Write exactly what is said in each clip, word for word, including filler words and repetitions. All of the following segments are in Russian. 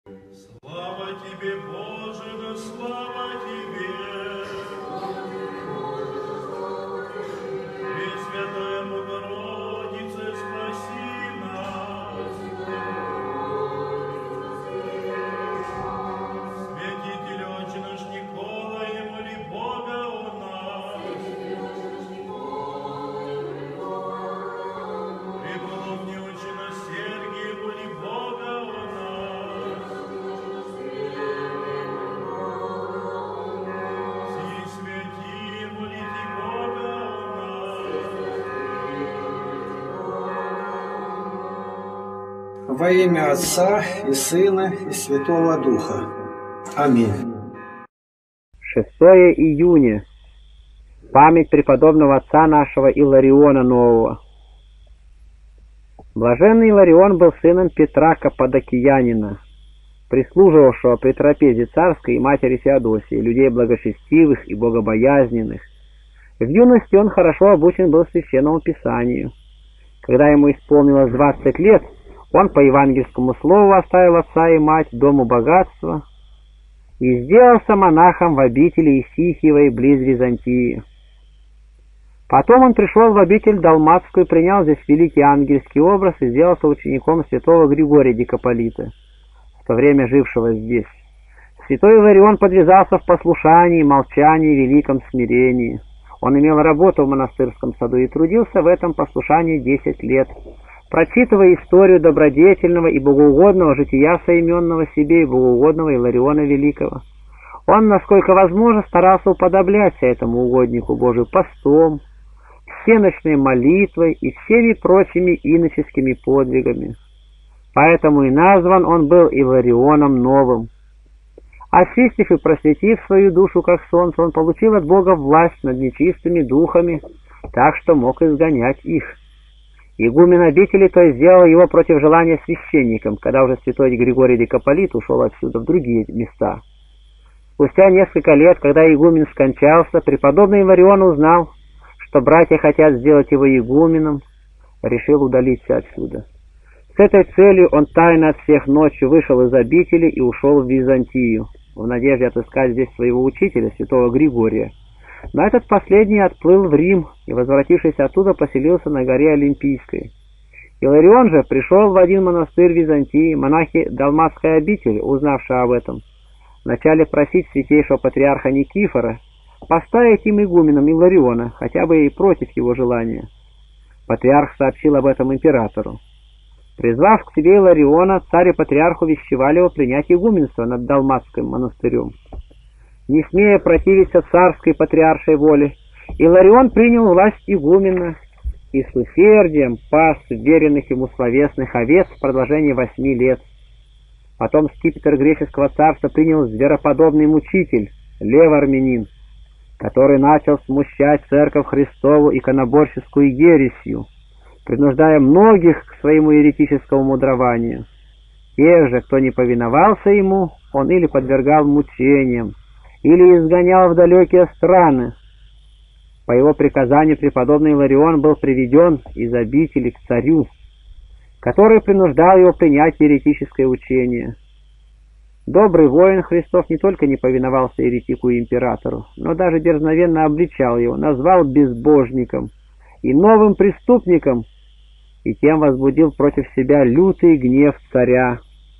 Слава тебе, Боже, да слава тебе! Пресвятая Богородице, спаси нас! Святитель Отче наш Николай, моли Бога о нас! Преподобный Отче наш Сергий, моли Бога о нас! Все святые, молите Бога о нас! Во имя Отца и Сына и Святого Духа. Аминь. шестое июня. Память преподобного отца нашего Илариона Нового. Блаженный Иларион был сыном Петра Каппадокиянина, прислуживавшего при трапезе царской и матери Феодосии, людей благочестивых и богобоязненных. В юности он хорошо обучен был священному писанию. Когда ему исполнилось двадцать лет, он по евангельскому слову оставил отца и мать, дому богатства, и сделался монахом в обители Исихиевой близ Византии. Потом он пришел в обитель Далматскую, принял здесь великий ангельский образ и сделался учеником святого Григория Дикополита, в то время жившего здесь. Святой Иларион подвязался в послушании, молчании, великом смирении. Он имел работу в монастырском саду и трудился в этом послушании десять лет, прочитывая историю добродетельного и богоугодного жития соименного себе и богоугодного Илариона Великого. Он, насколько возможно, старался уподобляться этому угоднику Божию постом, всеночной молитвой и всеми прочими иноческими подвигами. Поэтому и назван он был Иларионом Новым. Очистив и просветив свою душу, как солнце, он получил от Бога власть над нечистыми духами, так что мог изгонять их. Игумен обители то сделал его против желания священникам, когда уже святой Григорий Дикополит ушел отсюда в другие места. Спустя несколько лет, когда игумен скончался, преподобный Иларион узнал, что братья хотят сделать его игуменом, решил удалиться отсюда. С этой целью он тайно от всех ночью вышел из обители и ушел в Византию, в надежде отыскать здесь своего учителя, святого Григория. Но этот последний отплыл в Рим и, возвратившись оттуда, поселился на горе Олимпийской. Иларион же пришел в один монастырь Византии. Монахи Далматской обители, узнавшие об этом, начали просить святейшего патриарха Никифора поставить им игуменом Илариона, хотя бы и против его желания. Патриарх сообщил об этом императору. Призвав к себе Илариона, царь и патриарх увещевали его принять игуменство над Далматским монастырем. Не смея противиться царской патриаршей воле, Иларион принял власть игумена и с усердием пас веренных ему словесных овец в продолжении восьми лет. Потом скипетр греческого царства принял звероподобный мучитель, Лев Армянин, который начал смущать церковь Христову иконоборческую ересью, принуждая многих к своему еретическому мудрованию. Тех же, кто не повиновался ему, он или подвергал мучениям, или изгонял в далекие страны. По его приказанию преподобный Иларион был приведен из обители к царю, который принуждал его принять еретическое учение. Добрый воин Христов не только не повиновался еретику и императору, но даже дерзновенно обличал его, назвал безбожником и новым преступником, и тем возбудил против себя лютый гнев царя.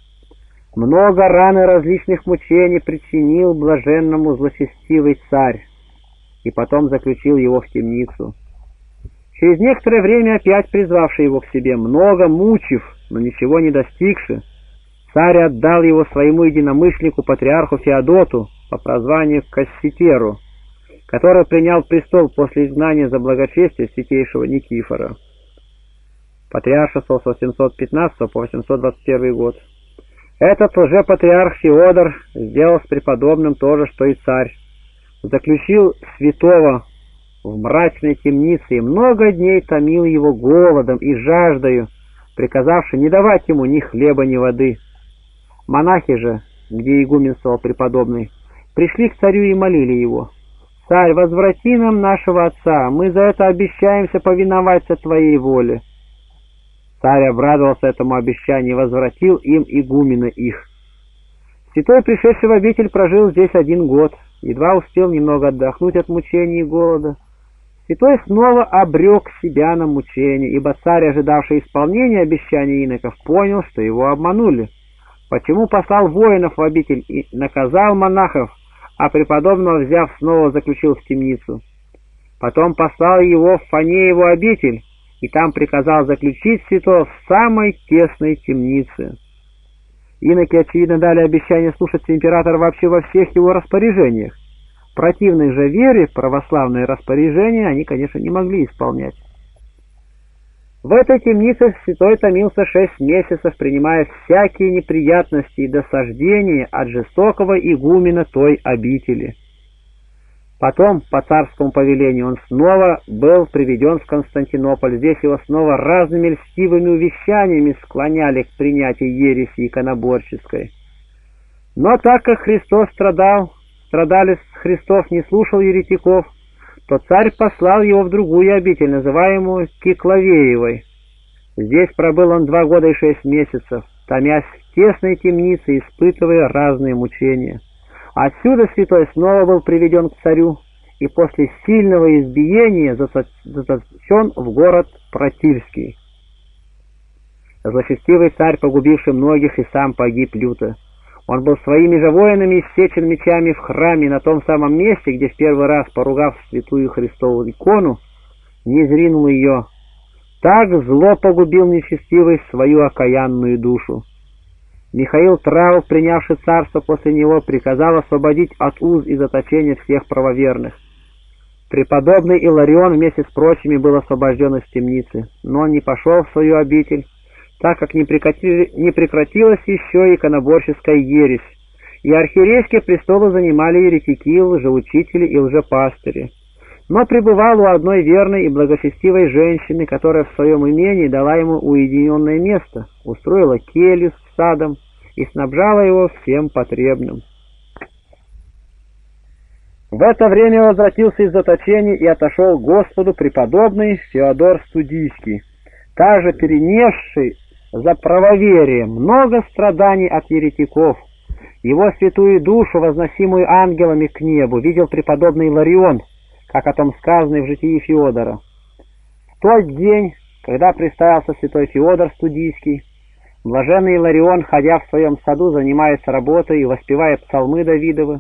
Много ран и различных мучений причинил блаженному злочестивый царь, и потом заключил его в темницу. Через некоторое время, опять призвавший его к себе, много мучив, но ничего не достигши, царь отдал его своему единомышленнику патриарху Феодоту по прозванию Касситеру, который принял престол после изгнания за благочестие святейшего Никифора. Патриаршествовал с восемьсот пятнадцатого по восемьсот двадцать первый год. Этот лжепатриарх Феодор сделал с преподобным то же, что и царь. Заключил святого в мрачной темнице и много дней томил его голодом и жаждою, приказавши не давать ему ни хлеба, ни воды. Монахи же, где игуменствовал преподобный, пришли к царю и молили его: «Царь, возврати нам нашего отца, мы за это обещаемся повиноваться твоей воле». Царь обрадовался этому обещанию и возвратил им игумена их. Святой, пришедший в обитель, прожил здесь один год, едва успел немного отдохнуть от мучений и голода. Святой снова обрек себя на мучение, ибо царь, ожидавший исполнения обещаний иноков, понял, что его обманули. Почему послал воинов в обитель и наказал монахов, а преподобного, взяв, снова заключил в темницу? Потом послал его в Фанееву обитель, и там приказал заключить святого в самой тесной темнице. Иноки, очевидно, дали обещание слушаться императора вообще во всех его распоряжениях. Противной же вере православные распоряжения они, конечно, не могли исполнять. В этой темнице святой томился шесть месяцев, принимая всякие неприятности и досаждения от жестокого игумена той обители. Потом, по царскому повелению, он снова был приведен в Константинополь. Здесь его снова разными льстивыми увещаниями склоняли к принятию ереси иконоборческой. Но так как Христос страдал, страдалец Христов не слушал еретиков, то царь послал его в другую обитель, называемую Киклавеевой. Здесь пробыл он два года и шесть месяцев, томясь в тесной темнице, испытывая разные мучения. Отсюда святой снова был приведен к царю и после сильного избиения заточен в город Протильский. Злочестивый царь, погубивший многих, и сам погиб люто. Он был своими же воинами иссечен мечами в храме на том самом месте, где в первый раз, поругав святую Христову икону, не зринул ее. Так зло погубил нечестивый свою окаянную душу. Михаил Траур, принявший царство после него, приказал освободить от уз и заточения всех правоверных. Преподобный Иларион вместе с прочими был освобожден из темницы, но он не пошел в свою обитель, так как не, прекратили, не прекратилась еще иконоборческая ересь, и архиерейские престолы занимали еретики, лжеучители и лжепастыри. Но пребывал у одной верной и благочестивой женщины, которая в своем имении дала ему уединенное место, устроила келью с садом и снабжала его всем потребным. В это время возвратился из заточения и отошел к Господу преподобный Феодор Студийский, также перенесший за правоверие много страданий от еретиков. Его святую душу, возносимую ангелами к небу, видел преподобный Иларион, как о том сказано в житии Феодора. В тот день, когда представился святой Феодор Студийский, блаженный Иларион, ходя в своем саду, занимается работой и воспевая псалмы Давидовы,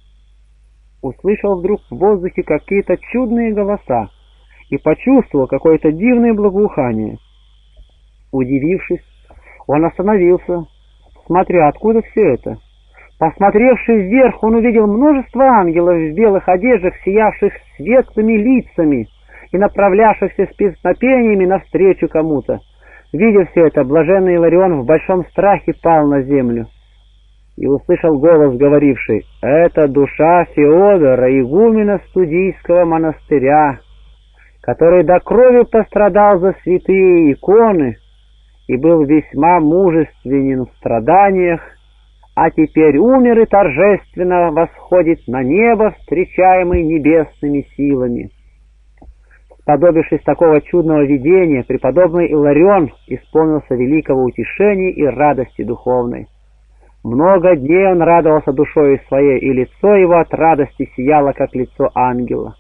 услышал вдруг в воздухе какие-то чудные голоса и почувствовал какое-то дивное благоухание. Удивившись, он остановился, смотря, откуда все это. Посмотревши вверх, он увидел множество ангелов в белых одеждах, сиявших светлыми лицами и направлявшихся с песнопениями навстречу кому-то. Видя все это, блаженный Иларион в большом страхе пал на землю и услышал голос, говоривший: «Это душа Феодора, игумена Студийского монастыря, который до крови пострадал за святые иконы и был весьма мужественен в страданиях, а теперь умер и торжественно восходит на небо, встречаемый небесными силами». Сподобившись такого чудного видения, преподобный Иларион исполнился великого утешения и радости духовной. Много дней он радовался душою своей, и лицо его от радости сияло, как лицо ангела.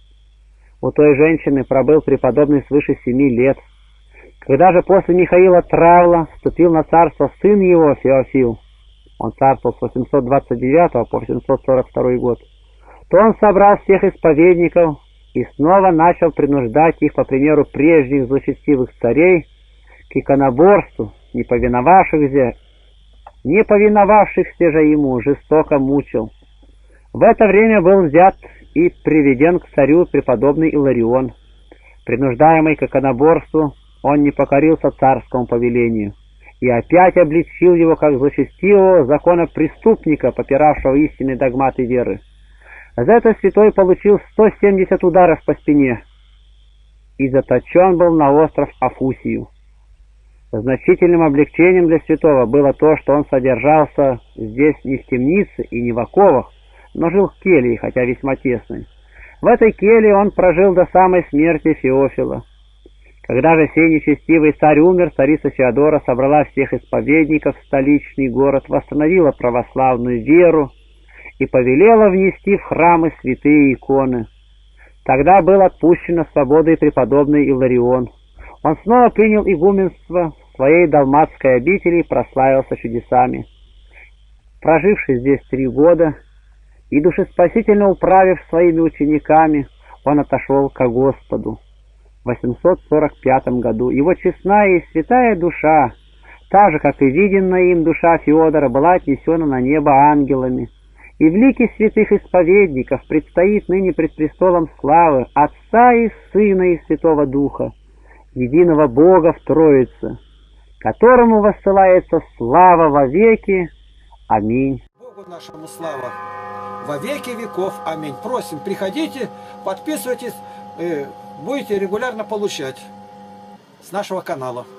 У той женщины пробыл преподобный свыше семи лет. Когда же после Михаила Траула вступил на царство сын его, Феофил, он царствовал с восемьсот двадцать девятого по восемьсот сорок второй год, то он собрал всех исповедников и снова начал принуждать их, по примеру прежних злочестивых царей, к иконоборству, не повиновавшихся, не повиновавшихся же ему жестоко мучил. В это время был взят и приведен к царю преподобный Иларион. Принуждаемый к иконоборству, он не покорился царскому повелению и опять обличил его как злочестивого законопреступника, попиравшего истинные догматы веры. За это святой получил сто семьдесят ударов по спине и заточен был на остров Афусию. Значительным облегчением для святого было то, что он содержался здесь не в темнице и не в оковах, но жил в келье, хотя весьма тесной. В этой келье он прожил до самой смерти Феофила. Когда же сей нечестивый царь умер, царица Феодора собрала всех исповедников в столичный город, восстановила православную веру и повелела внести в храмы святые иконы. Тогда был отпущен на свободу и преподобный Иларион. Он снова принял игуменство в своей далматской обители и прославился чудесами. Проживший здесь три года и душеспасительно управив своими учениками, он отошел ко Господу. В восемьсот сорок пятом году его честная и святая душа, так же, как и виденная им душа Феодора, была отнесена на небо ангелами, и в лике святых исповедников предстоит ныне пред престолом славы Отца и Сына и Святого Духа, единого Бога в Троице, которому воссылается слава во веки. Аминь. Богу нашему слава во веки веков. Аминь. Просим, приходите, подписывайтесь, будете регулярно получать с нашего канала.